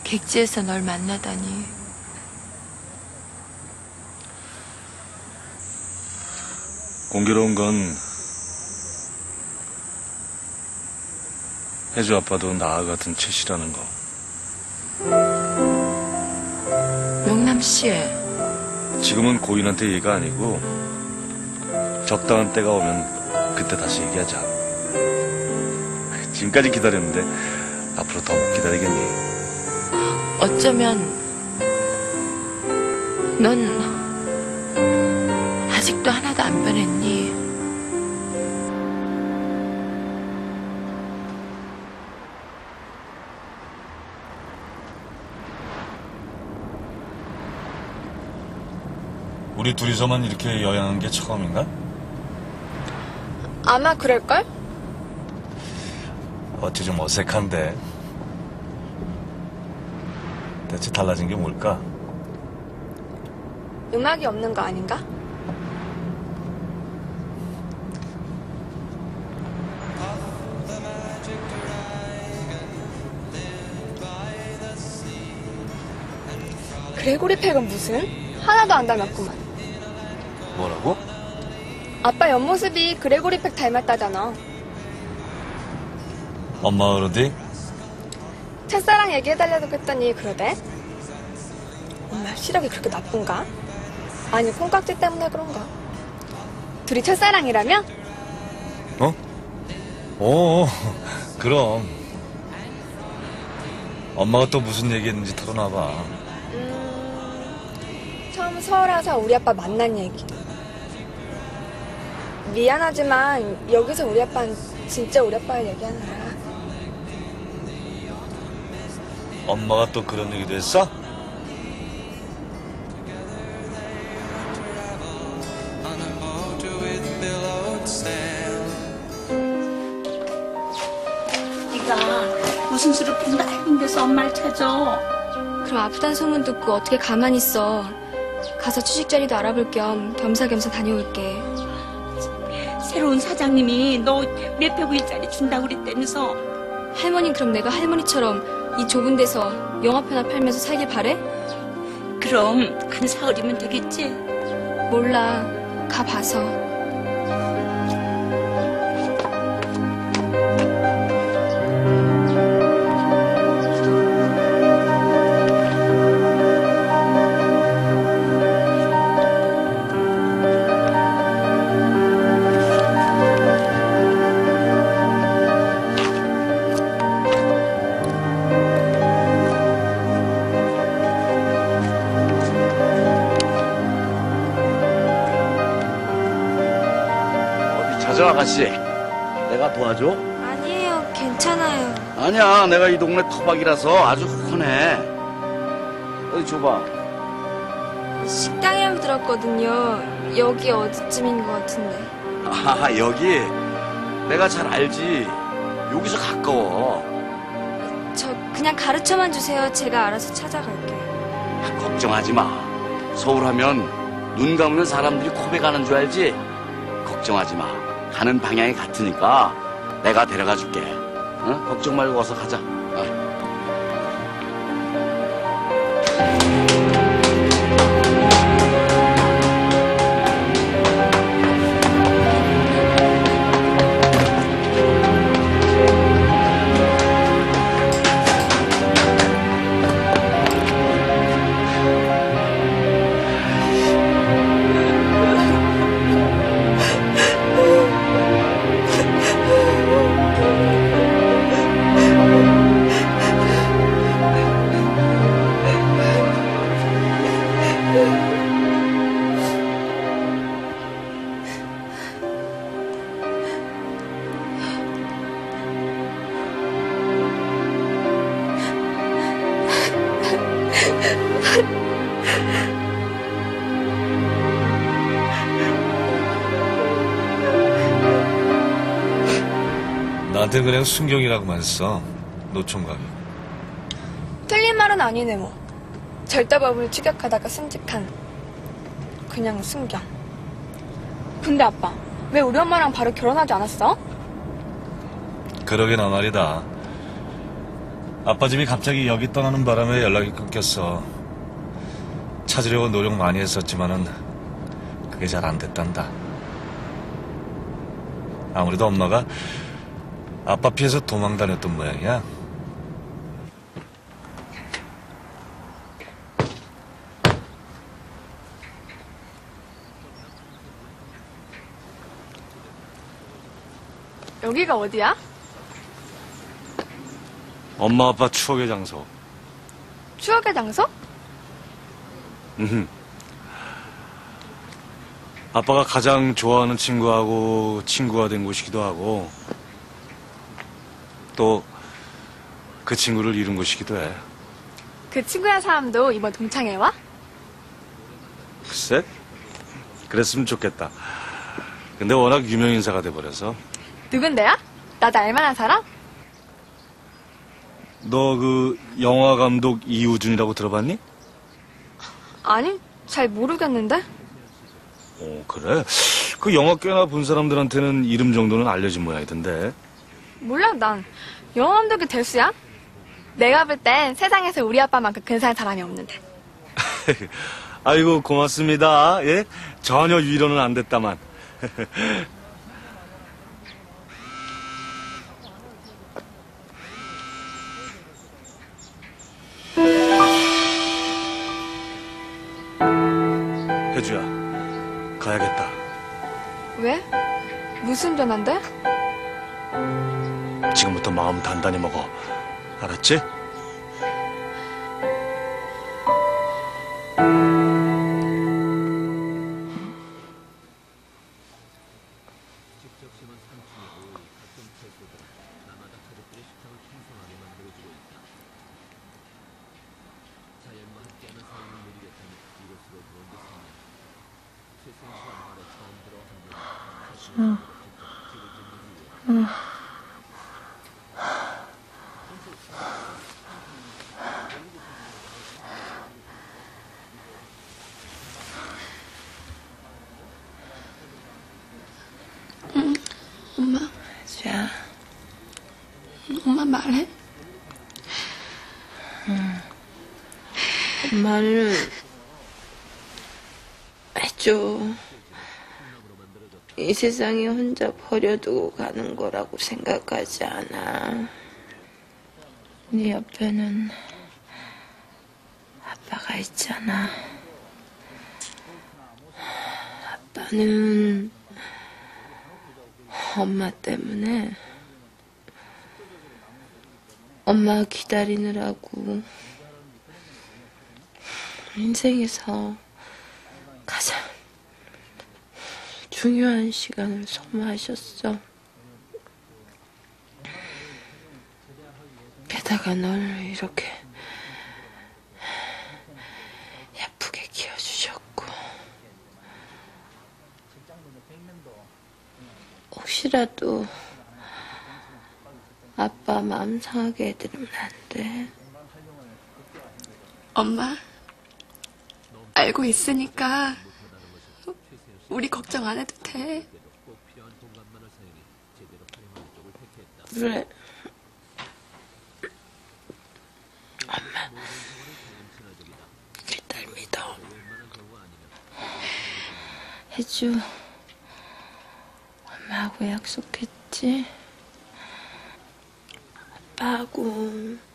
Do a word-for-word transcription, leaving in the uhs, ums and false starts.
객지에서 널 만나다니. 공교로운 건 혜주 아빠도 나와 같은 채씨라는 거. 명남 씨. 지금은 고인한테 얘기가 아니고 적당한 때가 오면 그때 다시 얘기하자. 지금까지 기다렸는데 앞으로 더 못 기다리겠니? 어쩌면 넌 아직도 하나도 안 변했니? 우리 둘이서만 이렇게 여행한 게 처음인가? 아마 그럴걸? 어찌 좀 어색한데. 대체 달라진 게 뭘까? 음악이 없는 거 아닌가? 그레고리 팩은 무슨? 하나도 안 닮았구만. 뭐라고? 아빠 옆모습이 그레고리 팩 닮았다잖아. 엄마 어디? 첫사랑 얘기해달라고 했더니 그러대? 엄마 시력이 그렇게 나쁜가? 아니 콩깍지 때문에 그런가? 둘이 첫사랑이라며? 어? 오, 그럼. 엄마가 또 무슨 얘기했는지 털어놔봐. 음... 처음 서울 와서 우리 아빠 만난 얘기. 미안하지만 여기서 우리 아빠는 진짜 우리 아빠를 얘기하는 거야. 엄마가 또 그런 얘기도 했어? 네가 무슨 수로 빈다는 데서 엄마를 찾아. 그럼 아프단 소문 듣고 어떻게 가만히 있어. 가서 취직 자리도 알아볼 겸 겸사겸사 다녀올게. 새로운 사장님이 너 몇백 일짜리 준다고 그랬다면서. 할머니는 그럼 내가 할머니처럼 이 좁은 데서 영화표나 팔면서 살길 바래? 그럼 한 사흘이면 되겠지? 몰라. 가봐서. 아가씨, 내가 도와줘? 아니에요. 괜찮아요. 아니야, 내가 이 동네 토박이라서 아주 훤해. 어디 줘봐. 식당이라고 들었거든요. 여기 어디쯤인 것 같은데. 아, 여기? 내가 잘 알지. 여기서 가까워. 저 그냥 가르쳐만 주세요. 제가 알아서 찾아갈게요. 걱정하지 마. 서울 하면 눈 감으면 사람들이 코백하는 줄 알지? 걱정하지 마. 가는 방향이 같으니까 내가 데려가 줄게. 어? 걱정 말고 어서 가자. 어. 나한테 그냥 순경이라고만 써. 노총각이. 틀린 말은 아니네 뭐. 절대법을 추격하다가 승직한 그냥 순경. 근데 아빠, 왜 우리 엄마랑 바로 결혼하지 않았어? 그러게 나 말이다. 아빠 집이 갑자기 여기 떠나는 바람에 연락이 끊겼어. 찾으려고 노력 많이 했었지만은 그게 잘 안 됐단다. 아무래도 엄마가 아빠 피해서 도망 다녔던 모양이야. 여기가 어디야? 엄마 아빠 추억의 장소. 추억의 장소? 음. 아빠가 가장 좋아하는 친구하고 친구가 된 곳이기도 하고 또 그 친구를 잃은 곳이기도 해. 그 친구야 사람도 이번 동창회 와? 글쎄? 그랬으면 좋겠다. 근데 워낙 유명 인사가 돼버려서. 누군데요? 나도 알만한 사람? 너 그 영화 감독 이우준이라고 들어봤니? 아니, 잘 모르겠는데. 어, 그래? 그 영화 꽤나 본 사람들한테는 이름 정도는 알려진 모양이던데. 몰라, 난 영화 감독이 될수야? 내가 볼 땐 세상에서 우리 아빠만큼 근사한 사람이 없는데. 아이고, 고맙습니다. 예? 전혀 위로는 안 됐다만. 혜주야, 가야겠다. 왜? 무슨 전화인데? 지금부터 마음 단단히 먹어. 알았지? 엄마, 자, 엄마 말해. 엄마를 해줘. 이 세상에 혼자 버려두고 가는 거라고 생각하지 않아. 네 옆에는 아빠가 있잖아. 아빠는 엄마 때문에 엄마 기다리느라고 인생에서 가장 중요한 시간을 소모하셨어. 게다가 널 이렇게 예쁘게 키워주셨고 혹시라도 아빠 마음 상하게 해드리면 안 돼. 엄마, 알고 있으니까 우리 걱정 안 해도 돼. 그래. 엄마, 우리 딸 믿어. 혜주, 엄마하고 약속했지? 아빠하고